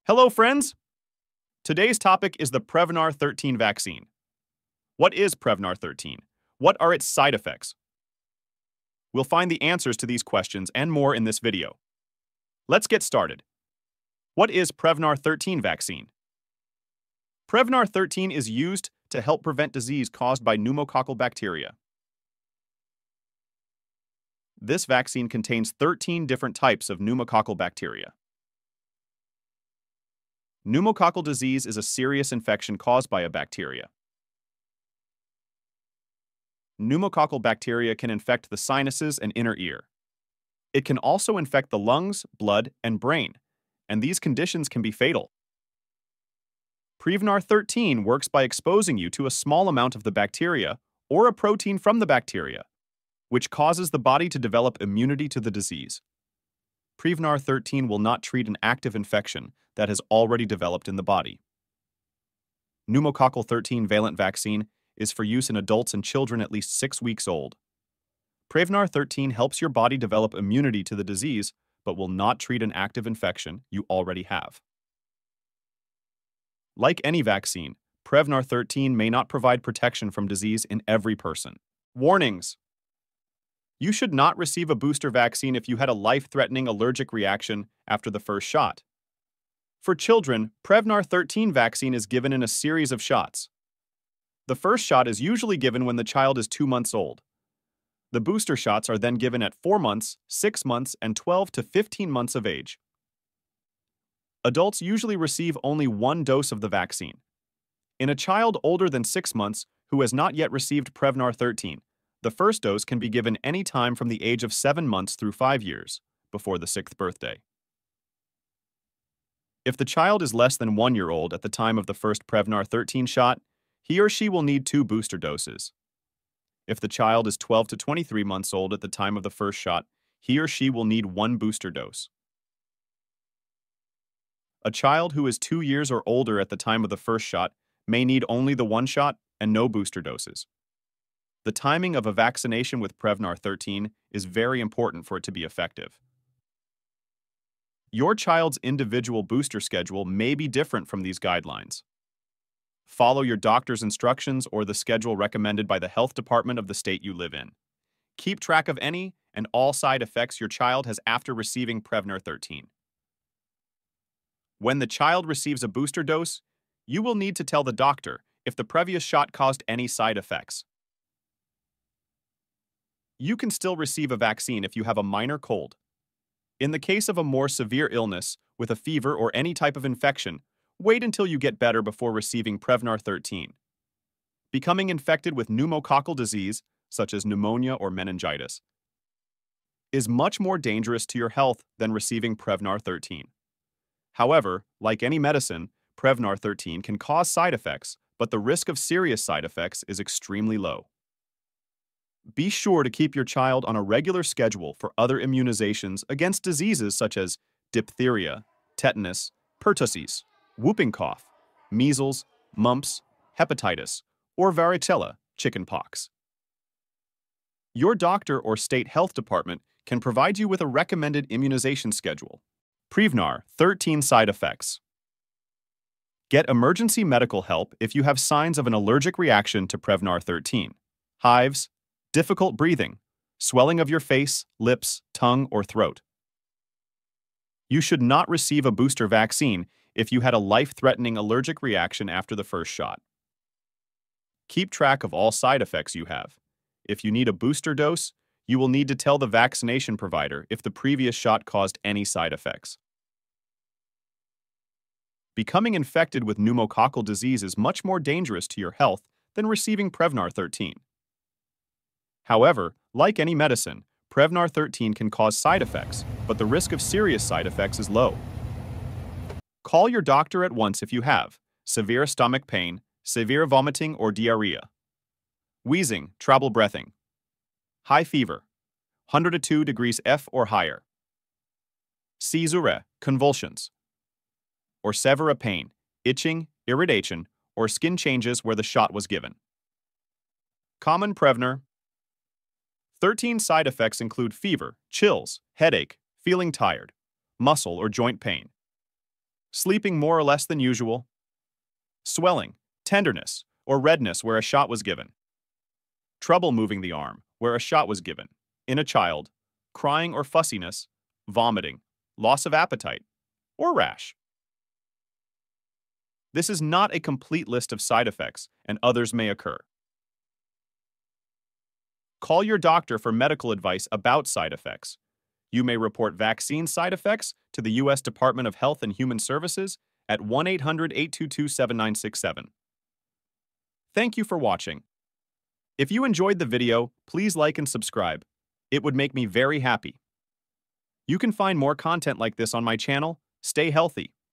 Hello, friends! Today's topic is the Prevnar 13 vaccine. What is Prevnar 13? What are its side effects? We'll find the answers to these questions and more in this video. Let's get started. What is Prevnar 13 vaccine? Prevnar 13 is used to help prevent disease caused by pneumococcal bacteria. This vaccine contains 13 different types of pneumococcal bacteria. Pneumococcal disease is a serious infection caused by a bacteria. Pneumococcal bacteria can infect the sinuses and inner ear. It can also infect the lungs, blood, and brain, and these conditions can be fatal. Prevnar 13 works by exposing you to a small amount of the bacteria or a protein from the bacteria, which causes the body to develop immunity to the disease. Prevnar 13 will not treat an active infection that has already developed in the body. Pneumococcal 13 valent vaccine is for use in adults and children at least 6 weeks old. Prevnar 13 helps your body develop immunity to the disease, but will not treat an active infection you already have. Like any vaccine, Prevnar 13 may not provide protection from disease in every person. Warnings: you should not receive a booster vaccine if you had a life-threatening allergic reaction after the first shot. For children, Prevnar 13 vaccine is given in a series of shots. The first shot is usually given when the child is 2 months old. The booster shots are then given at 4 months, 6 months, and 12 to 15 months of age. Adults usually receive only 1 dose of the vaccine. In a child older than 6 months who has not yet received Prevnar 13, the first dose can be given any time from the age of 7 months through 5 years, before the 6th birthday. If the child is less than 1 year old at the time of the first Prevnar 13 shot, he or she will need 2 booster doses. If the child is 12 to 23 months old at the time of the first shot, he or she will need 1 booster dose. A child who is 2 years or older at the time of the first shot may need only the 1 shot and no booster doses. The timing of a vaccination with Prevnar 13 is very important for it to be effective. Your child's individual booster schedule may be different from these guidelines. Follow your doctor's instructions or the schedule recommended by the health department of the state you live in. Keep track of any and all side effects your child has after receiving Prevnar 13. When the child receives a booster dose, you will need to tell the doctor if the previous shot caused any side effects. You can still receive a vaccine if you have a minor cold. In the case of a more severe illness, with a fever or any type of infection, wait until you get better before receiving Prevnar 13. Becoming infected with pneumococcal disease, such as pneumonia or meningitis, is much more dangerous to your health than receiving Prevnar 13. However, like any medicine, Prevnar 13 can cause side effects, but the risk of serious side effects is extremely low. Be sure to keep your child on a regular schedule for other immunizations against diseases such as diphtheria, tetanus, pertussis, whooping cough, measles, mumps, hepatitis, or varicella, chickenpox. Your doctor or state health department can provide you with a recommended immunization schedule. Prevnar 13 side effects. Get emergency medical help if you have signs of an allergic reaction to Prevnar 13. Hives, difficult breathing, swelling of your face, lips, tongue, or throat. You should not receive a booster vaccine if you had a life-threatening allergic reaction after the first shot. Keep track of all side effects you have. If you need a booster dose, you will need to tell the vaccination provider if the previous shot caused any side effects. Becoming infected with pneumococcal disease is much more dangerous to your health than receiving Prevnar 13. However, like any medicine, Prevnar 13 can cause side effects, but the risk of serious side effects is low. Call your doctor at once if you have severe stomach pain, severe vomiting or diarrhea, wheezing, trouble breathing, high fever, 102 degrees F or higher, seizure, convulsions, or severe pain, itching, irritation, or skin changes where the shot was given. Common Prevnar 13 side effects include fever, chills, headache, feeling tired, muscle or joint pain, sleeping more or less than usual, swelling, tenderness, or redness where a shot was given, trouble moving the arm where a shot was given, in a child, crying or fussiness, vomiting, loss of appetite, or rash. This is not a complete list of side effects, and others may occur. Call your doctor for medical advice about side effects. You may report vaccine side effects to the U.S. Department of Health and Human Services at 1-800-822-7967. Thank you for watching. If you enjoyed the video, please like and subscribe. It would make me very happy. You can find more content like this on my channel. Stay healthy.